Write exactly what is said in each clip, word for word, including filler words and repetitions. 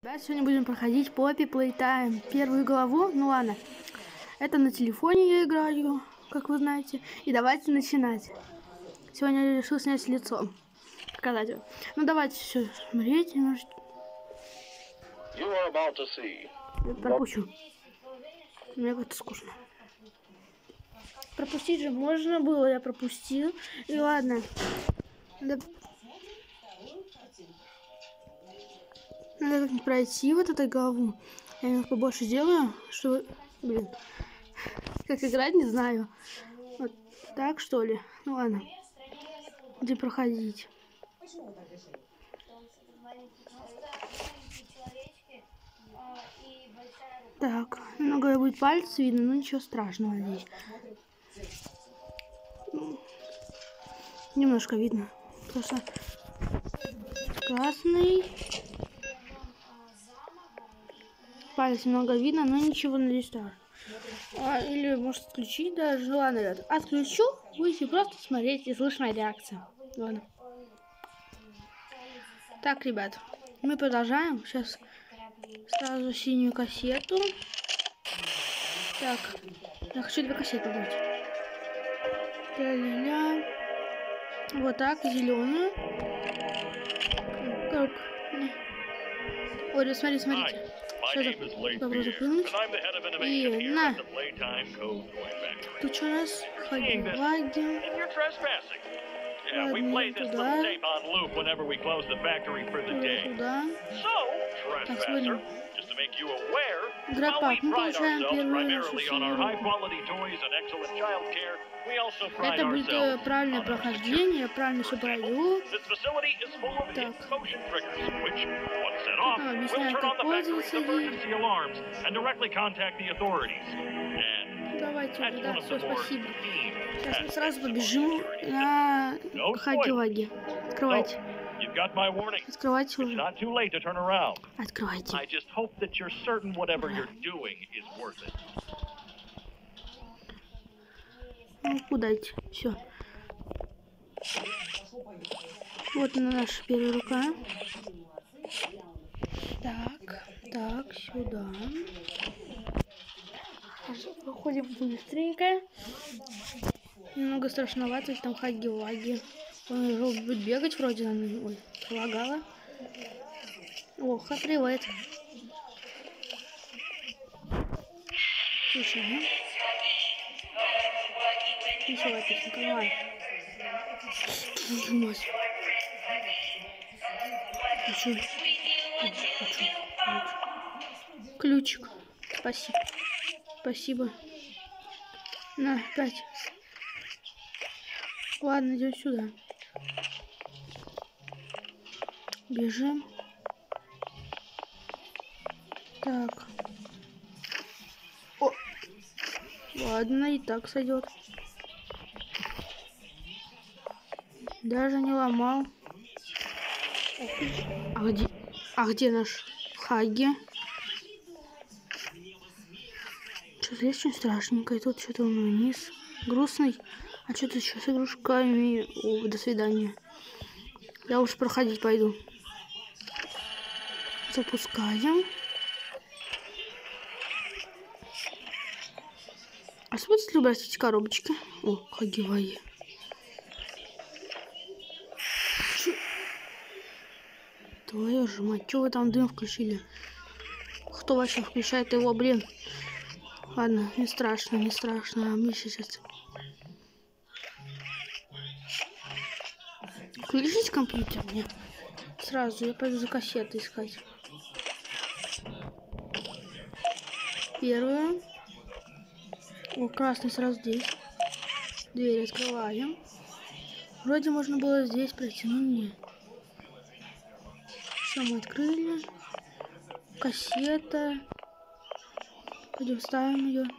Да, сегодня будем проходить Poppy Playtime. Первую главу, ну ладно. Это на телефоне я играю, как вы знаете. И давайте начинать. Сегодня я решил снять лицо. Показать его. Ну давайте все смотреть. Может... Пропущу. Мне как-то скучно. Пропустить же можно было, я пропустил. И ладно. Надо, Надо как-нибудь пройти вот эту главу. Я немного побольше сделаю, чтобы... Блин. Как играть, не знаю. Вот так, что ли? Ну ладно. Где проходить? Так, много будет пальцев видно, но ничего страшного здесь. Немножко видно. Потому что красный. Палец много видно, но ничего надеюсь так. А, или может отключить даже. Ладно, ребят, отключу, будете просто смотреть и слышать моя реакция. Ладно. Так, ребят, мы продолжаем. Сейчас сразу синюю кассету. Так, я хочу две кассеты дать. Ля-ля-ля. Вот так, зеленую. Коробка. Ой, смотри, смотрите. Сейчас добро запрыгнуть. И на. Тут что у нас? Хаги-ваги. Ладно, туда. Туда. Так, смотрим. Град-пак. Мы получаем первую нашу синюю. Это будет э, правильное прохождение, я правильно все пройду. Так. Тут нам объясняют, как пользоваться ей. Давайте, да, все, спасибо. Сейчас мы сразу побежим на Хаги-ваги. Открывайте. Открывайте уже. Открывайте. Ну, куда идти? Все. Вот она, наша первая рука. Так, так, сюда. Проходим быстренько. Немного страшновато, там Хаги-ваги. Он уже будет бегать вроде. Ой, лагала. О, привет. Слушай, ну. Веселая песенка, давай. Нажимать. Хочу. Хочу. Ключик. Спасибо. Спасибо. На, пять. Ладно, идем сюда. Бежим. Так. О. Ладно, и так сойдет. Даже не ломал. А где, а где наш Хаги? Что-то есть очень страшненькое. Тут что-то он вниз. Грустный. А что-то еще с игрушками. О, до свидания. Я уж проходить пойду. Запускаем. А смотрите ли убрать эти коробочки? О, Хаги-ваги. Твою же мать, что вы там дым включили? Кто вообще включает его, блин? Ладно, не страшно, не страшно. А мне сейчас... Включите компьютер мне. Сразу я пойду за кассеты искать. Первую. О, красный сразу здесь. Дверь открываем. Вроде можно было здесь пройти, но нет. Все, мы открыли. Кассета. Пойдем ставим ее.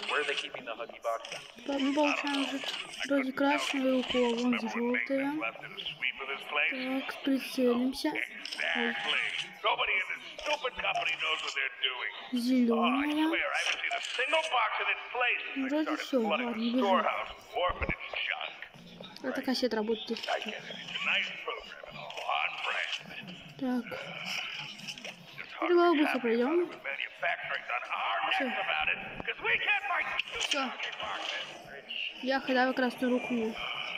Мы получаем уже вроде красную руку, а вон желтая. Так, прицелимся. Зеленая. Вроде все, ладно, бежим. Это кассета работает. Так. Давай быстро пройдем. Все. Все. Я худаю красную руку.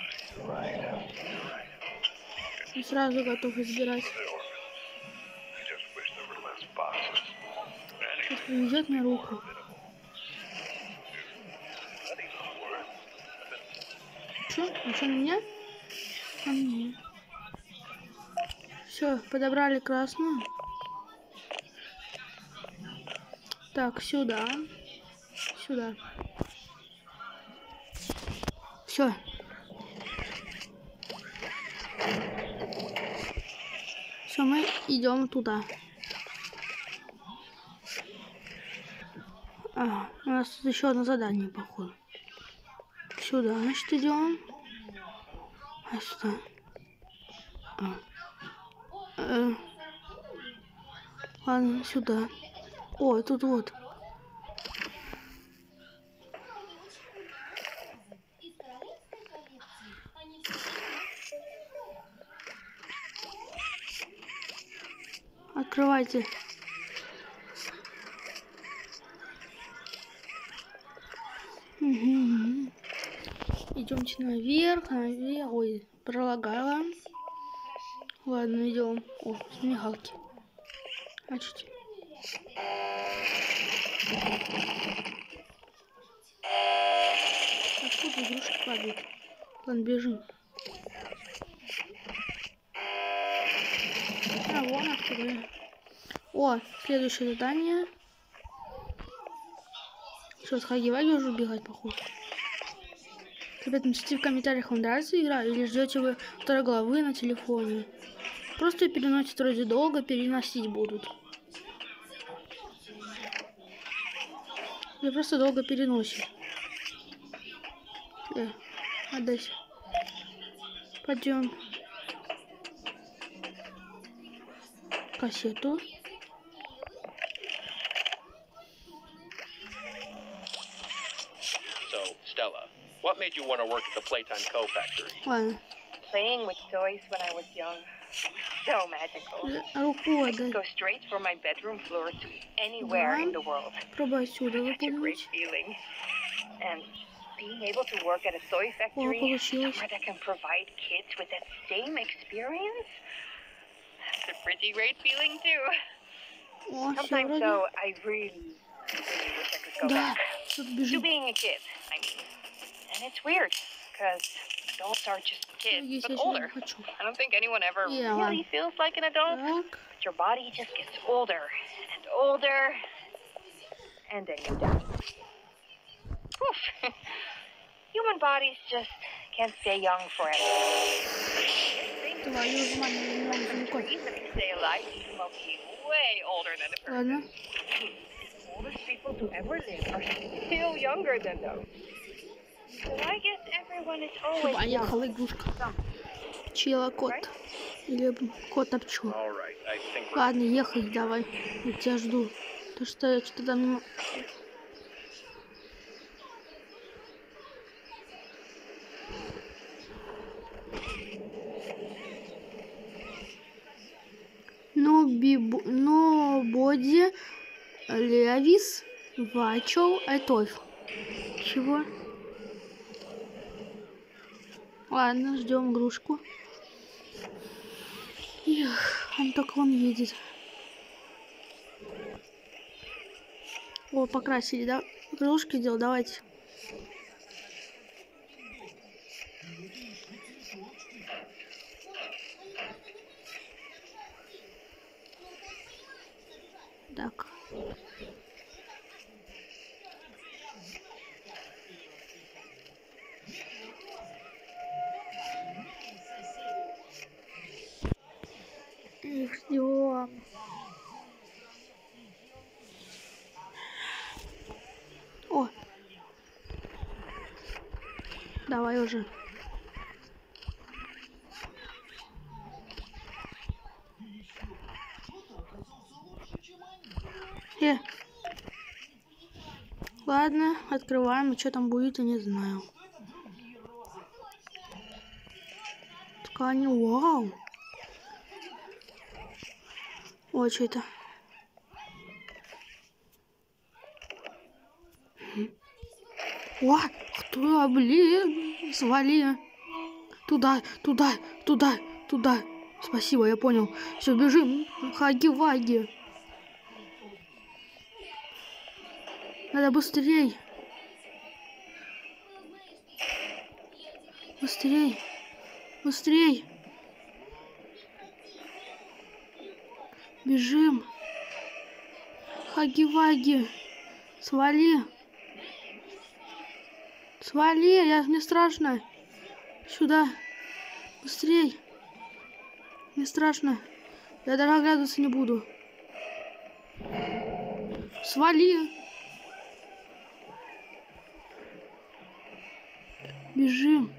И сразу готов избирать. Сейчас приведет мне руку. Че? А что, меня? А мне. Все, подобрали красную. Так, сюда. Сюда. Все. Все, мы идем туда. А, у нас тут еще одно задание, походу. Сюда, значит, идем. А сюда. А. Э. Ладно, сюда. О, тут вот. Открывайте. Угу. Идемте наверх, наверх. Ой, пролагала. Ладно, идем. О, смехалки. Значит. Откуда игрушки падают? Ладно, бежим. А, вон откуда. О, следующее задание. Что, с Хаги-Ваги уже убегать, походу. Ребят, напишите в комментариях, вам нравится игра, или ждете вы второй главы на телефоне. Просто переносить вроде долго, переносить будут. Или просто долго переносит. Э, отдайся. Пойдем. Кассету. So, Stella, what made you want to work at the Playtime Co. factory? Ладно. Playing with toys when I was young. So magical. Руку I could отдай. go straight from my bedroom floor to anywhere in the world. Пробуй отсюда Such a great выпрыгнуть. feeling. And being able to work at a toy О, factory, получилось. somewhere that can provide kids with that same experience, that's a pretty great feeling too. О, все Sometimes вроде. though, I really, really wish I could go Да, back тут to бежим. being a kid. I mean, and it's weird because adults are just kids, Если but я older. не хочу. I don't think anyone ever Yeah. really feels like an adult. Так. But your body just gets older and older, and then you die. Oof. Human bodies just can't stay young forever. Твою ж мать, не могу The звукать. reason to stay alive is smoking way older than a person. Ладно. The oldest people to ever live are still younger than those. So I guess everyone is always young. Поехала игрушка. Пчела-кот. Или кот-пчел. All right, I think we're... Ладно, ехать давай. Я тебя жду. То что я что-то там не м- Ну, бибу... Но боди, левис, вачел, айтойф. Чего? Ладно, ждем игрушку. Эх, он только он едет. О, покрасили, да? Игрушки делал, давайте. Так. Их ждем. О, Давай уже. Э. Ладно, открываем. И что там будет, я не знаю. Ткани, вау. Ой, что это? О, кто, блин, свали. Туда, туда, туда, туда. Спасибо, я понял. Все, бежим. Хаги-ваги. Надо быстрей. Быстрей. Быстрей. Бежим. Хаги-ваги. Свали. Свали, я, мне страшно. Сюда. Быстрей. Мне страшно. Я даже оглядываться не буду. Свали. Бежим.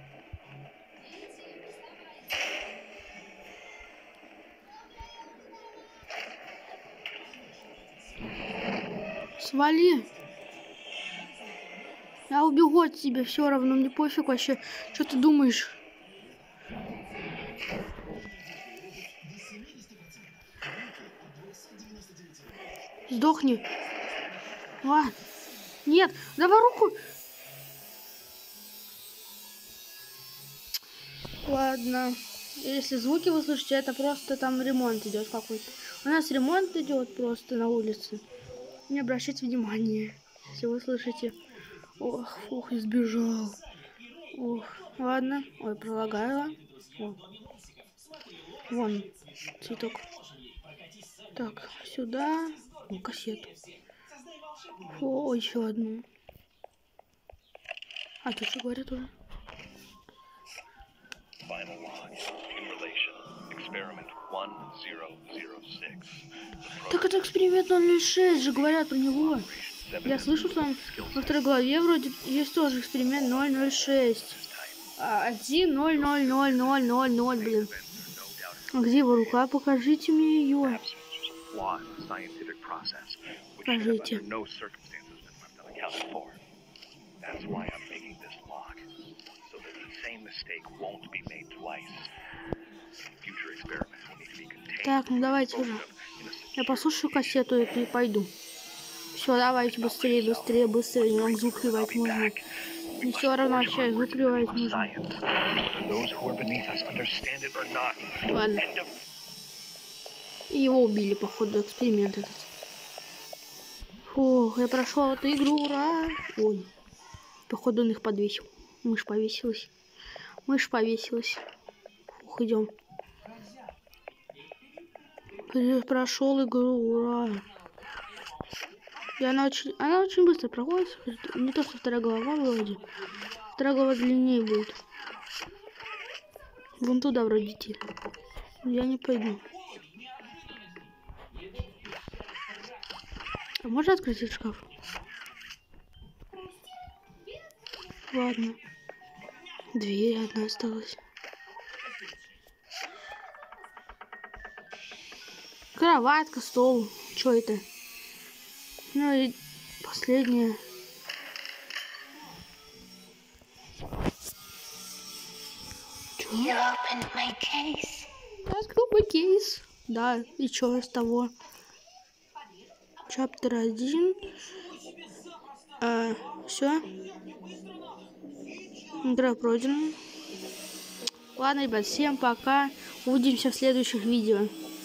Свали. Я убегу от тебя, все равно, мне пофиг вообще. Что ты думаешь? Сдохни. А, нет, давай руку. Ладно. Если звуки вы слышите, это просто там ремонт идет какой-то. У нас ремонт идет просто на улице. Не обращайте внимания, если вы слышите. Ох, фух, избежал. Ох, ладно. Ой, пролагаю. О. Вон цветок. Так, сюда. О, кассету. О, еще одну. А тут что говорят уже? Так это эксперимент ноль шесть же, говорят про него. Я слышу, что во второй главе вроде есть тоже эксперимент ноль ноль шесть. один ноль ноль ноль ноль ноль ноль, блин. А где его рука? Покажите мне ее. Покажите. Так, ну давайте уже. Я послушаю кассету и пойду. Все, давайте быстрее, быстрее, быстрее. Не могу звук кривать можно. Не все равно вообще звук кривать нужно. Ладно. И его убили, походу, эксперимент этот. Фух, я прошел эту игру, ура! Ой, походу он их подвесил. Мышь повесилась. Мышь повесилась. Фух, идем. Прошел игру, ура! И она очень, она очень быстро проходит. Не то, что вторая голова вроде. Вторая голова длиннее будет. Вон туда вроде идти. Я не пойду. А можно открыть этот шкаф? Ладно. Дверь одна осталась. Кроватка, стол. Что это? Ну и последнее. Я открыл мой кейс. Да, и что из того? Чаптер один. А, все. Игра пройдена. Ладно, ребят, всем пока. Увидимся в следующих видео.